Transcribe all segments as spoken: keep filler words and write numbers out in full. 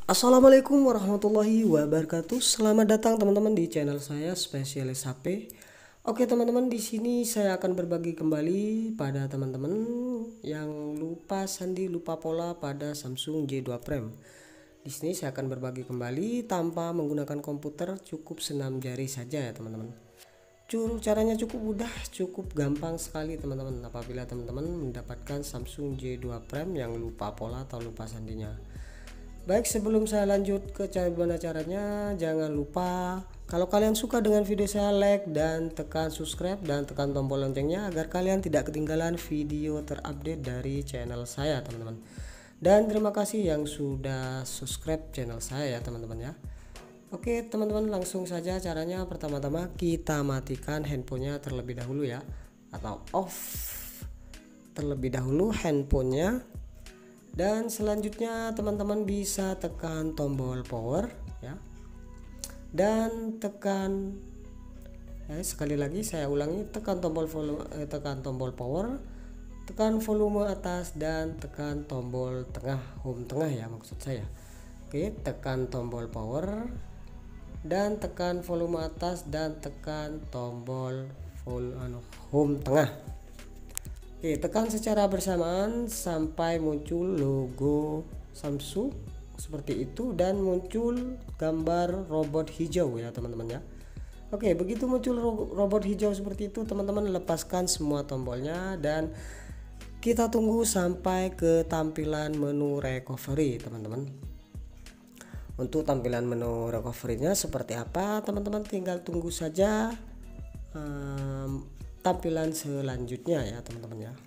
Assalamualaikum warahmatullahi wabarakatuh. Selamat datang teman-teman di channel saya Spesialis H P. Oke teman-teman, di sini saya akan berbagi kembali pada teman-teman yang lupa sandi, lupa pola pada Samsung J dua Prime. Di sini saya akan berbagi kembali tanpa menggunakan komputer, cukup senam jari saja ya teman-teman. Caranya cukup mudah, cukup gampang sekali teman-teman apabila teman-teman mendapatkan Samsung J dua Prime yang lupa pola atau lupa sandinya. Baik, sebelum saya lanjut ke cara gimana caranya, jangan lupa kalau kalian suka dengan video saya, like dan tekan subscribe dan tekan tombol loncengnya agar kalian tidak ketinggalan video terupdate dari channel saya teman-teman. Dan terima kasih yang sudah subscribe channel saya ya teman-teman ya. Oke teman-teman, langsung saja caranya. Pertama-tama kita matikan handphonenya terlebih dahulu ya, atau off terlebih dahulu handphonenya. Dan selanjutnya teman-teman bisa tekan tombol power ya, dan tekan eh, sekali lagi saya ulangi, tekan tombol volume, eh, tekan tombol power, tekan volume atas dan tekan tombol tengah, home tengah ya maksud saya. Oke, tekan tombol power dan tekan volume atas dan tekan tombol volume home tengah. Oke, tekan secara bersamaan sampai muncul logo Samsung seperti itu dan muncul gambar robot hijau ya teman-teman ya. Oke, begitu muncul robot hijau seperti itu teman-teman lepaskan semua tombolnya dan kita tunggu sampai ke tampilan menu recovery teman-teman. Untuk tampilan menu recovery-nya seperti apa teman-teman, tinggal tunggu saja um, tampilan selanjutnya ya teman-teman ya.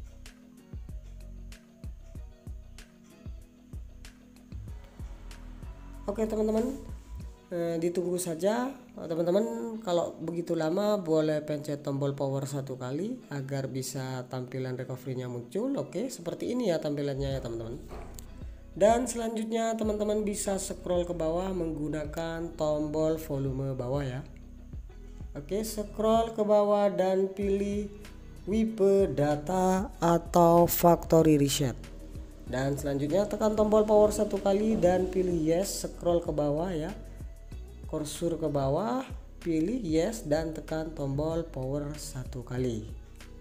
Oke teman-teman, eh, ditunggu saja teman-teman. Kalau begitu lama boleh pencet tombol power satu kali agar bisa tampilan recovery-nya muncul. Oke, seperti ini ya tampilannya ya teman-teman. Dan selanjutnya teman-teman bisa scroll ke bawah menggunakan tombol volume bawah ya. Oke, scroll ke bawah dan pilih wipe data atau factory reset. Dan selanjutnya tekan tombol power satu kali dan pilih yes, scroll ke bawah ya. Kursor ke bawah, pilih yes dan tekan tombol power satu kali.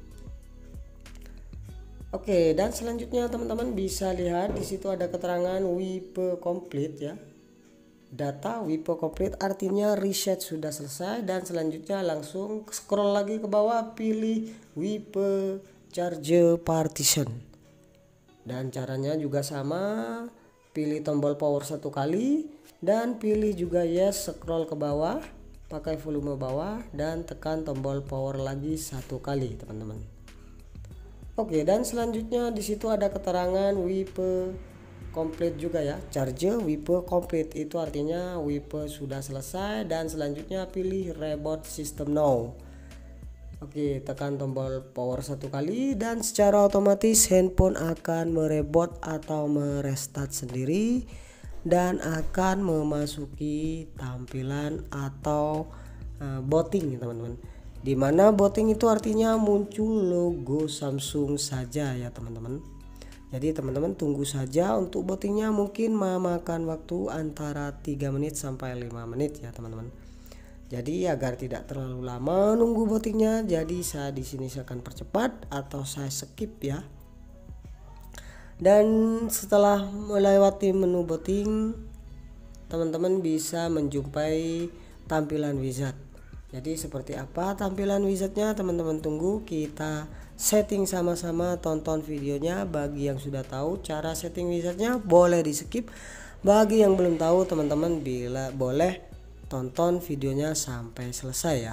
Oke, dan selanjutnya teman-teman bisa lihat di situ ada keterangan wipe complete ya. Data wipe complete artinya reset sudah selesai. Dan selanjutnya langsung scroll lagi ke bawah, pilih wipe charge partition. Dan caranya juga sama, pilih tombol power satu kali dan pilih juga yes, scroll ke bawah pakai volume bawah dan tekan tombol power lagi satu kali teman-teman. Oke, dan selanjutnya di situ ada keterangan wipe complete juga ya, charge wipe complete itu artinya wipe sudah selesai. Dan selanjutnya pilih reboot system now. Oke, tekan tombol power satu kali dan secara otomatis handphone akan mereboot atau merestart sendiri dan akan memasuki tampilan atau uh, booting teman-teman. Dimana booting itu artinya muncul logo Samsung saja ya teman-teman. Jadi teman-teman tunggu saja untuk bootingnya, mungkin memakan waktu antara tiga menit sampai lima menit ya teman-teman. Jadi agar tidak terlalu lama nunggu bootingnya, jadi saya di sini saya akan percepat atau saya skip ya. Dan setelah melewati menu booting, teman-teman bisa menjumpai tampilan wizard. Jadi seperti apa tampilan wizardnya teman-teman tunggu, kita setting sama-sama, tonton videonya. Bagi yang sudah tahu cara setting wizardnya boleh di skip, bagi yang belum tahu teman-teman bila boleh tonton videonya sampai selesai ya.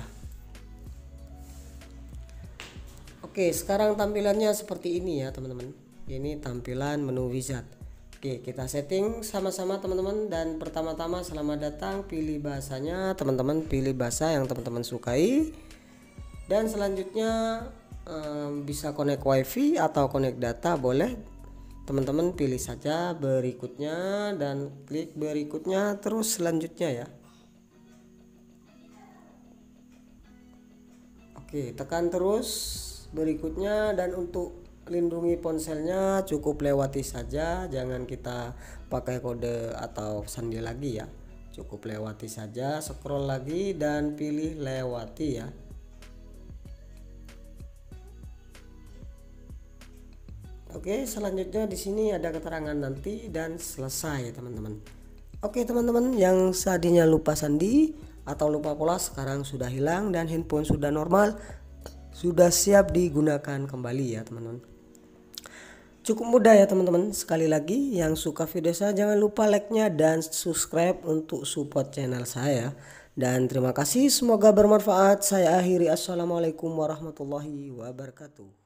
Oke, sekarang tampilannya seperti ini ya teman-teman. Ini tampilan menu wizard. Oke, kita setting sama-sama teman-teman. Dan pertama-tama selamat datang, pilih bahasanya teman-teman, pilih bahasa yang teman-teman sukai. Dan selanjutnya eh, bisa connect wifi atau connect data, boleh teman-teman pilih saja berikutnya dan klik berikutnya terus selanjutnya ya. Oke, tekan terus berikutnya dan untuk lindungi ponselnya, cukup lewati saja, jangan kita pakai kode atau sandi lagi ya. Cukup lewati saja, scroll lagi dan pilih lewati ya. Oke, selanjutnya di sini ada keterangan nanti dan selesai teman-teman. Oke teman-teman, yang tadinya lupa sandi atau lupa pola sekarang sudah hilang dan handphone sudah normal, sudah siap digunakan kembali ya teman-teman. Cukup mudah ya teman-teman. Sekali lagi, yang suka video saya jangan lupa like-nya dan subscribe untuk support channel saya. Dan terima kasih, semoga bermanfaat. Saya akhiri, assalamualaikum warahmatullahi wabarakatuh.